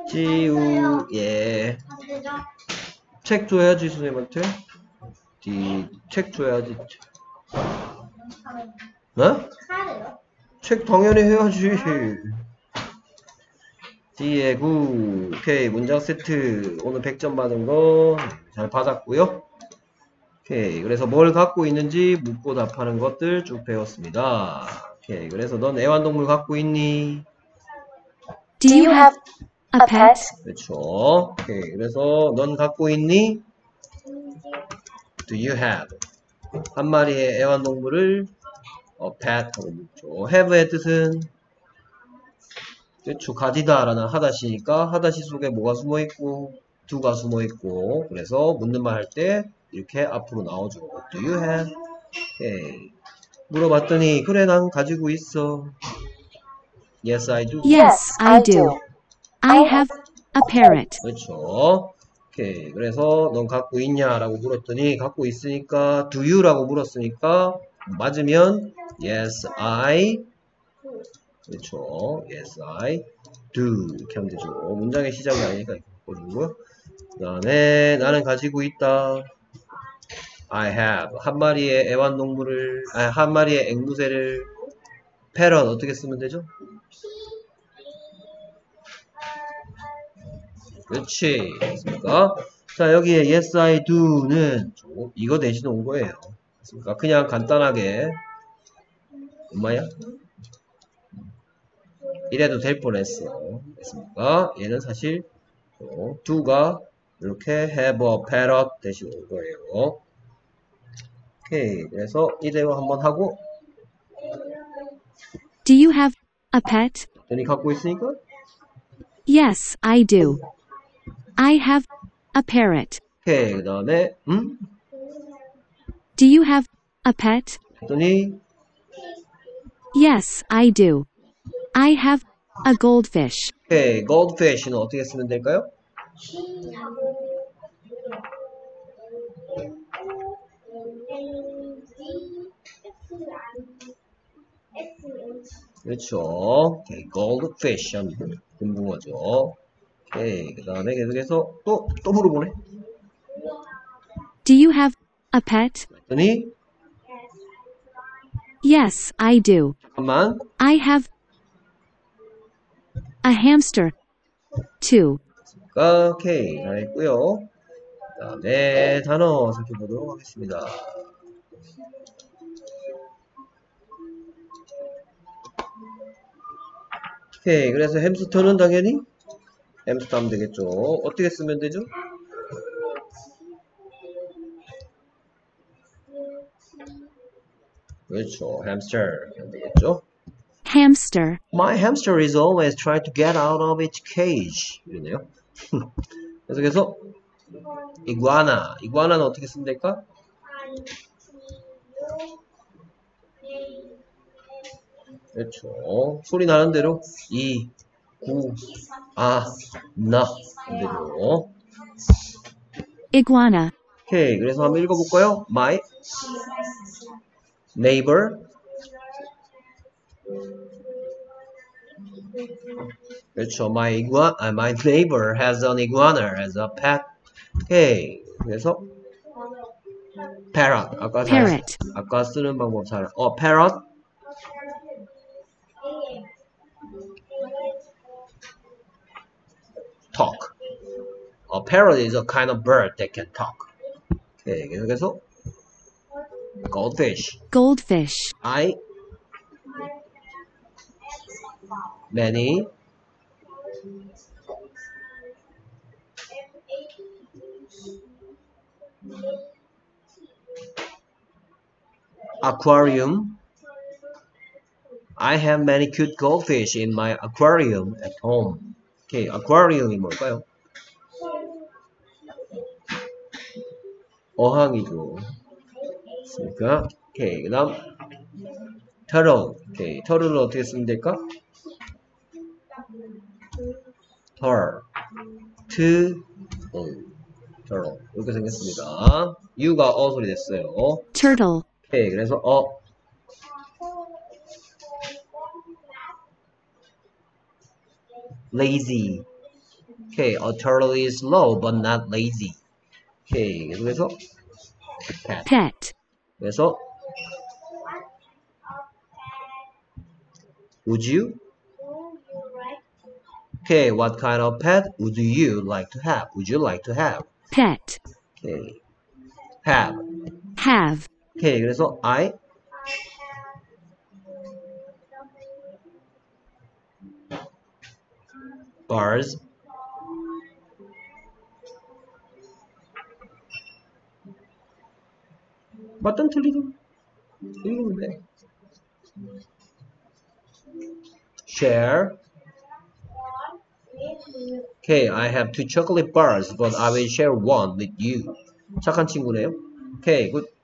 지우, 예. 책 줘야지, 선생님한테. 책 줘야지. 어? 책 당연히 해야지. D에 9. 오케이. 문장 세트. 오늘 100점 받은 거 잘 받았고요. 오케이. 그래서 뭘 갖고 있는지 묻고 답하는 것들 쭉 배웠습니다. 오케이. 그래서 넌 애완동물 갖고 있니? Do you have a pet? 그렇죠. 오케이. 그래서 넌 갖고 있니? Do you have 한 마리의 애완동물을 pet 하고 묻죠. have의 뜻은 그렇죠. 가지다 라는 하다시니까 하다시 속에 뭐가 숨어있고 do가 숨어있고 그래서 묻는 말 할 때 이렇게 앞으로 나오죠. Do you have? 오케이. 물어봤더니 그래 난 가지고 있어. Yes I do. Yes, I do. I have a parrot. 그렇죠. 오케이. 그래서 넌 갖고 있냐 라고 물었더니 갖고 있으니까 do you 라고 물었으니까 맞으면 yes I 그렇죠. yes I do 이렇게 하면 되죠. 문장의 시작이 아니니까 이렇게 바꿔주고요. 그 다음에 나는 가지고 있다. I have 한 마리의 애완동물을 한 마리의 앵무새를 parrot 어떻게 쓰면 되죠? 그렇지. 됐습니까? 자, 여기에 yes, I do는 이거 대신 온 거예요. 됐습니까? 그냥 간단하게 엄마야? 이래도 될 뻔했어. 됐습니까? 얘는 사실 do가 이렇게 have a parrot 대신 온 거예요. 오케이. 그래서 이대로 한번 하고 Do you have a pet? 너니 갖고 있으니까 Yes, I do. I have a parrot. 오케이. 그 다음에 Do you have a pet? 했더니 Yes, I do. I have a goldfish. 오케이. goldfish는 어떻게 쓰면 될까요? 그렇죠. 오케이. goldfish 하면 금붕어죠. 오케이. 그 다음에 계속해서 또 물어보네. Do you have a pet? 했더니 Yes, I do. 잠깐만. I have a hamster, too. 오케이. 잘했고요. 그 다음에 단어 살펴보도록 하겠습니다. 오케이. 그래서 햄스터는 당연히 햄스터 하면 되겠죠. 어떻게 쓰면 되죠? 그렇죠. hamster 하면 되겠죠. Hamster. My hamster is always trying to get out of its cage. 이러네요. 계속해서 iguana. iguana는 어떻게 쓰면 될까? 그렇죠. 소리 나는 대로 이, 구, 아, 나 대로. Iguana. 오케이. 그래서 한번 읽어볼까요? My neighbor. 그렇죠. my neighbor has an iguana as a pet. 오케이. 그래서 parrot. Parrot. 아까 쓰는 방법 잘. parrot. talk. A parrot is a kind of bird that can talk. 오케이. 계속해서 goldfish. Goldfish. many aquarium. I have many cute goldfish in my aquarium at home. 오케이, aquarium이 뭘까요? 어항이죠. 그러니까 오케이, 그다음 turtle. 오케이, turtle을 어떻게 쓰면 될까? turtle. 이렇게 생겼습니다. U가 소리 됐어요. Turtle. 오케이, 그래서 lazy. 오케이, a turtle is slow but not lazy. 오케이, 계속해서 pet. pet, 그래서 would you? Okay, what kind of pet would you like to have? Would you like to have? pet, Okay, have. have, Okay, 그래서 I birds 맞든 틀리든 읽으면 돼. Share. Okay, I have two chocolate bars, but I will share one with you. 착한 친구네요. Okay, good.